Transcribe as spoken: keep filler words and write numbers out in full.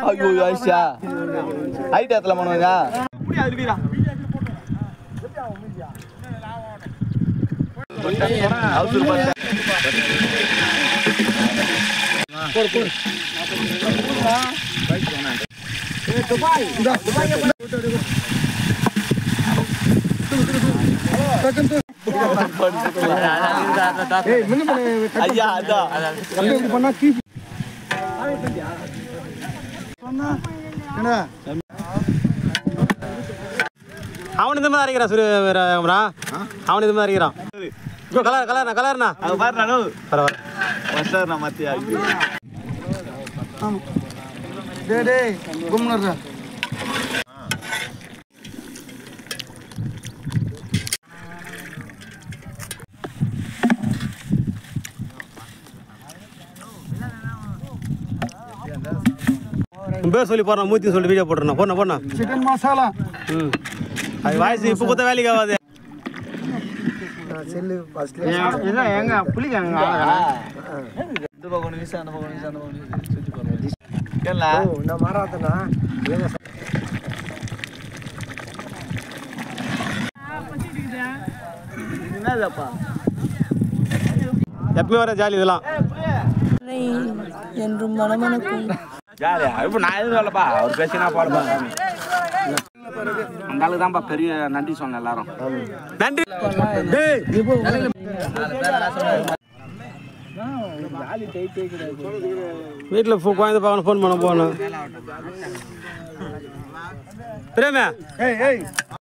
ஐயோ ஐஷா ஹைட் ஏத்தல பண்ணுவாங்க புடி அது வீரா அவசர பத்த போடு போடு பைக் போனா ஏ துபாய் இந்த துபாய் டக்கன் து ஏய் மின்ன ஐயா அதா அப்படி பண்ணா கீ சொன்னா என்ன அவன் இந்த மாதிரி அரைக்கிறான் சுரு ராமரா அவன் இந்த மாதிரி அரைக்கிறான் இப்போ கலர் கலர்ண்ணா கலர்ண்ணா அது பாரு நானு பரவாயில்ல மாஸ்டர் நான் மாத்தியா ஆமா டே டே கும்னர்ரா பேர் சொல்லி போடுறேன் மூத்தி சொல்லி வீடியோ போட்டுறேன் போடணும் போடணும் சிக்கன் மசாலா ம் அது வாய்ஸ் இப்போ கொடுத்த வேலைக்கு ஆகாது செல்லு ஃபர்ஸ்ட்ல இல்ல ஏங்க புளிக்காங்க இந்த பக்கம் நிமிஷம் அந்த பக்கம் நிமிஷம் அந்த பக்கம் நிமிஷம் சுத்தி போறேன் கேளா ஓ நான் மாறாதனா ஏங்க என்னதாப்பா எப்பவுமே வர ஜாலி இதெல்லாம் என்றும் மனமனக்கும் ஜாலியா இப்போ நான் எதுவும் இல்லப்பா அவர் பேசினா பாடுப்பா அந்த ஆளு தான்ப்பா பெரிய நன்றி சொன்ன எல்லாரும் நன்றி வீட்டில் குழந்தை பார்க்கணும் ஃபோன் பண்ண போகணும் பிரேமே ஏய் ஏய்